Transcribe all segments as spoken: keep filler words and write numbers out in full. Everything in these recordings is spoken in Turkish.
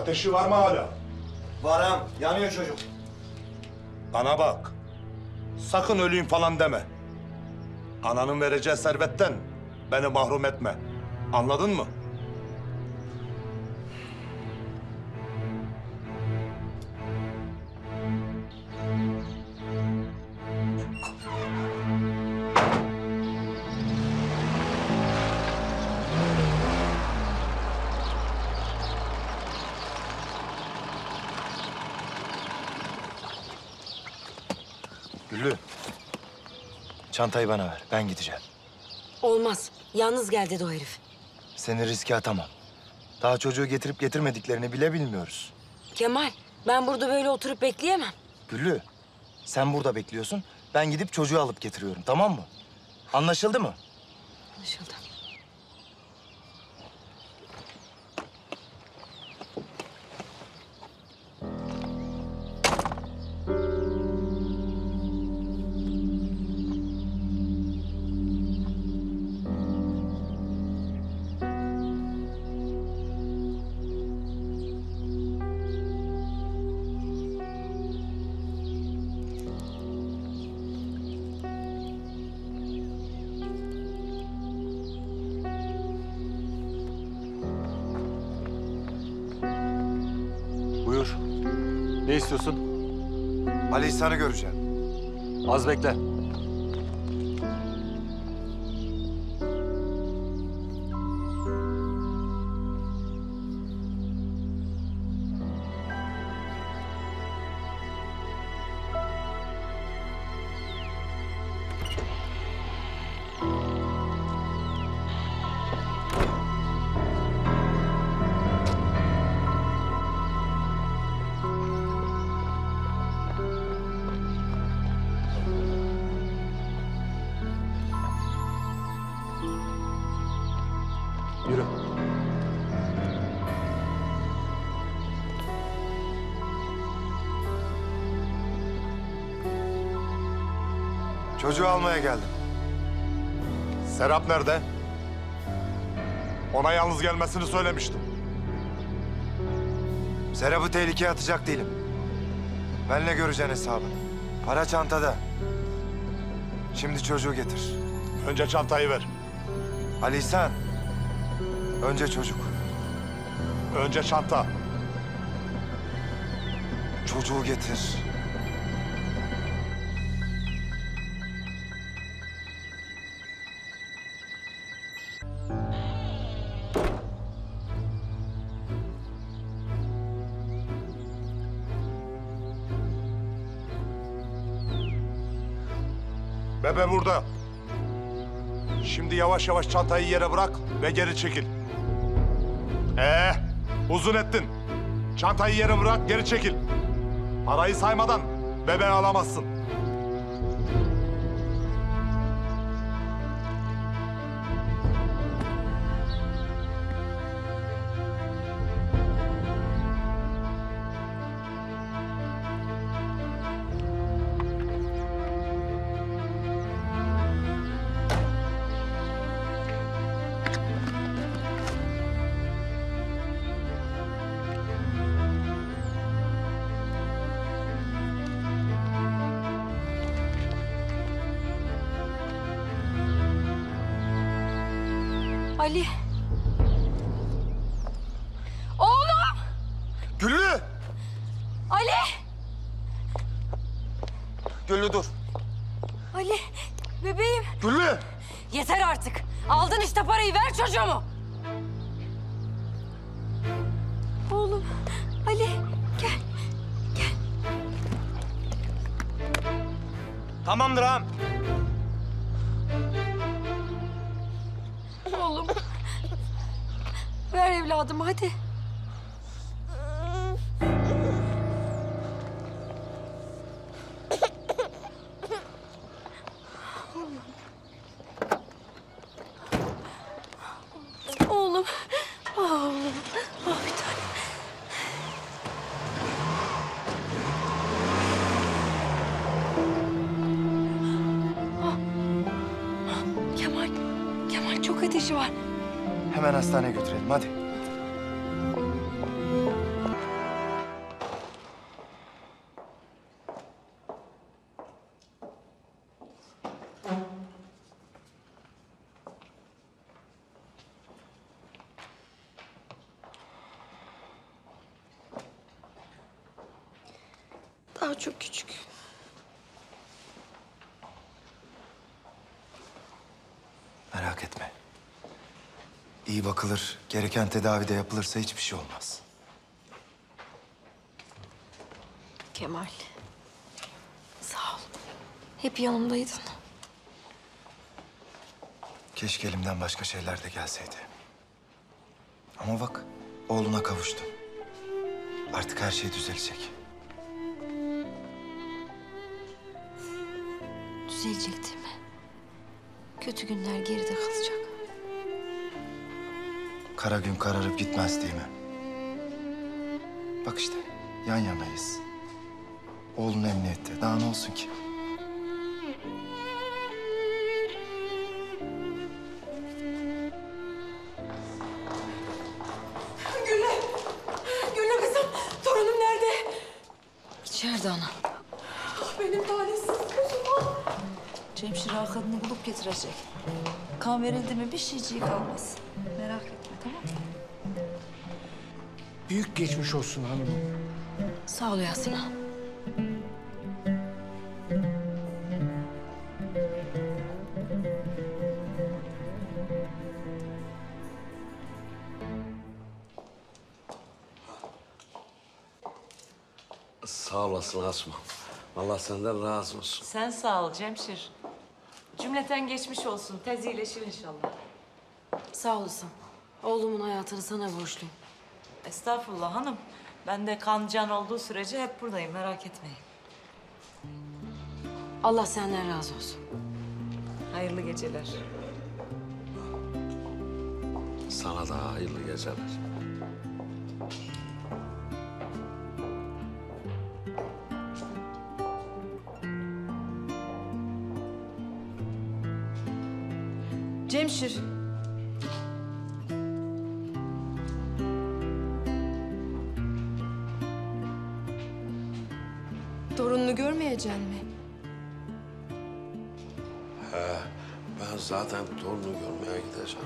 Ateşi var mı hala? Var ağam, yanıyor çocuk. Bana bak. Sakın öleyim falan deme. Ananın vereceği servetten beni mahrum etme. Anladın mı? Güllü, çantayı bana ver, ben gideceğim. Olmaz. Yalnız gel dedi o herif. Seni riske atamam. Daha çocuğu getirip getirmediklerini bile bilmiyoruz. Kemal, ben burada böyle oturup bekleyemem. Güllü, sen burada bekliyorsun, ben gidip çocuğu alıp getiriyorum, tamam mı? Anlaşıldı mı? Anlaşıldı. Buyur. Ne istiyorsun? Ali İhsan'ı göreceğim. Az bekle. Yürü. Çocuğu almaya geldim. Serap nerede? Ona yalnız gelmesini söylemiştim. Serap'ı tehlikeye atacak değilim. Benle göreceksin hesabını. Para çantada. Şimdi çocuğu getir. Önce çantayı ver. Ali İhsan, önce çocuk. Önce çanta. Çocuğu getir. Bebe burada. Şimdi yavaş yavaş çantayı yere bırak ve geri çekil. Ee, uzun ettin. Çantayı yere bırak, geri çekil. Parayı saymadan bebeği alamazsın. Ali. Oğlum! Güllü! Ali! Güllü dur. Ali, bebeğim. Güllü! Yeter artık. Aldın işte parayı, ver çocuğumu. Oğlum, Ali, gel. Gel. Tamamdır ağam. Oğlum. Ver evladım, hadi. Oğlum. Ah oğlum. Ah bir tane. Ah. Kemal. Kemal çok ateşi var. Hemen hastaneye götürelim hadi. Daha çok küçük. Merak etme. İyi bakılır, gereken tedavi de yapılırsa hiçbir şey olmaz. Kemal. Sağ ol. Hep yanımdaydın. Keşke elimden başka şeyler de gelseydi. Ama bak, oğluna kavuştun. Artık her şey düzelecek. Düzelecek değil mi? Kötü günler geride kalacak. Kara gün kararıp gitmez değil mi? Bak işte, yan yanayız. Oğlun emniyette, daha ne olsun ki? Gülle! Gülle kızım! Torunum nerede? İçeride ana. Benim talihsiz kuzum. Cemşir ağa kadını bulup getirecek. Kan verildi mi bir şeyciği kalmaz. Merak etme, tamam mı? Büyük geçmiş olsun hanımım. Sağ ol Yasin ağa. Sağ olasın Asma. Allah senden razı olsun. Sen sağ ol Cemşir. Cümleten geçmiş olsun. Tez iyileşir inşallah. Sağ olasın. Oğlumun hayatını sana borçluyum. Estağfurullah hanım. Ben de kan can olduğu sürece hep buradayım. Merak etmeyin. Allah senden razı olsun. Hayırlı geceler. Sana da hayırlı geceler. Cemşir. Torununu görmeyeceksin mi? Ben zaten torunu görmeye gideceğim.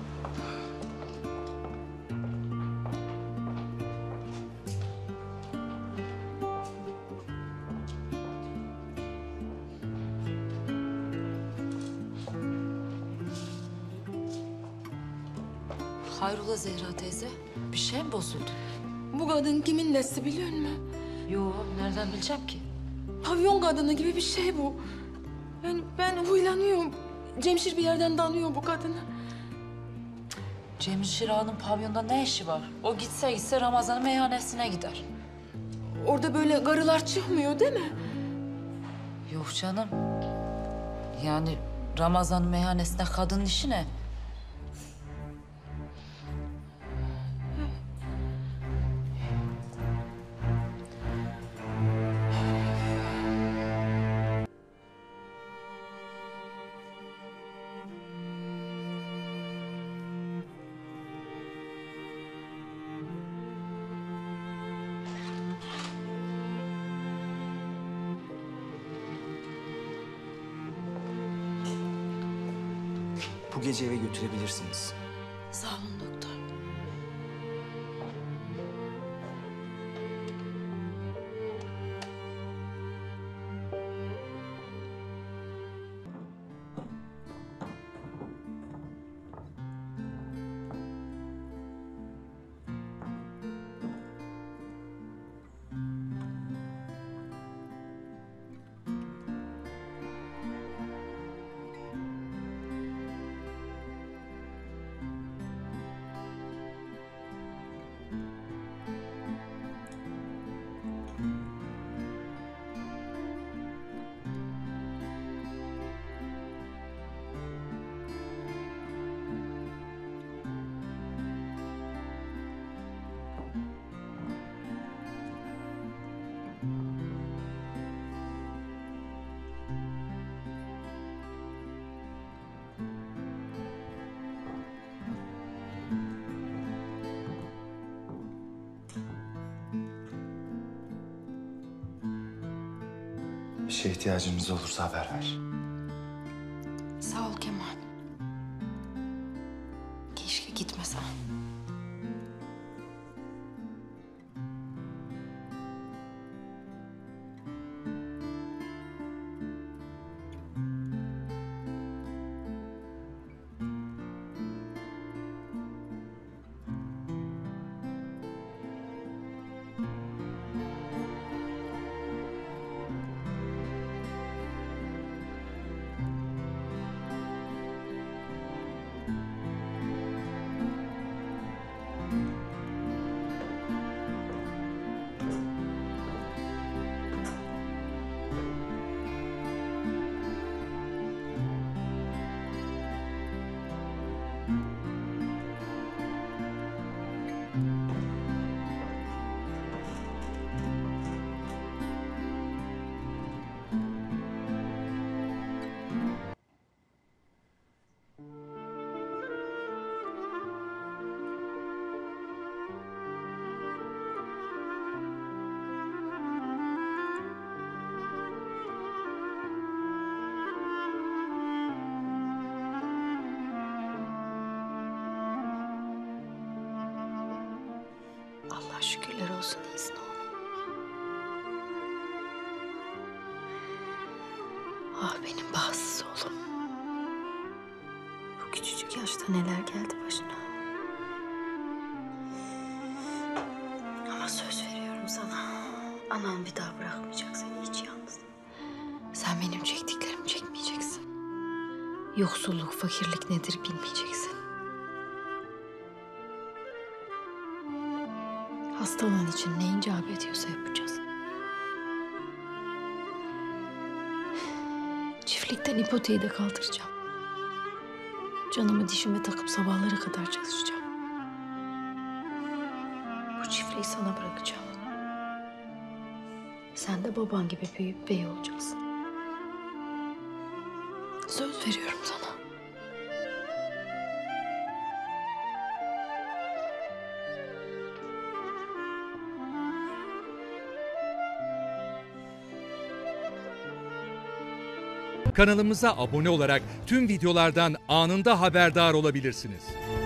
Hayrola Zehra teyze? Bir şey mi bozuldu? Bu kadın kimin nesi biliyor musun? Yo, nereden bileceğim ki? Pavyon kadını gibi bir şey bu. Ben, ben huylanıyorum. Cemşir bir yerden danıyor bu kadını. Cemşir ağanın pavyonda ne işi var? O gitse gitse Ramazan'ın meyhanesine gider. Orada böyle karılar çıkmıyor değil mi? Yok canım. Yani Ramazan'ın meyhanesine kadının işi ne? Bu gece eve götürebilirsiniz. Sağ olun doktor. Bir şeye ihtiyacınız olursa haber ver. Sağ ol Kemal. Keşke gitmesen. şükürler olsun iyisin oğlum. Ah benim bahtsız oğlum. Bu küçücük yaşta neler geldi başına. Ama söz veriyorum sana. Anan bir daha bırakmayacak seni hiç yalnız. Sen benim çektiklerimi çekmeyeceksin. Yoksulluk, fakirlik nedir bilmeyeceksin. Hastalığın için ne icap ediyorsa yapacağız. Çiftlikten ipoteği de kaldıracağım. Canımı dişime takıp sabahlara kadar çalışacağım. Bu çiftliği sana bırakacağım. Sen de baban gibi büyük bey olacaksın. Söz veriyorum sana. Kanalımıza abone olarak tüm videolardan anında haberdar olabilirsiniz.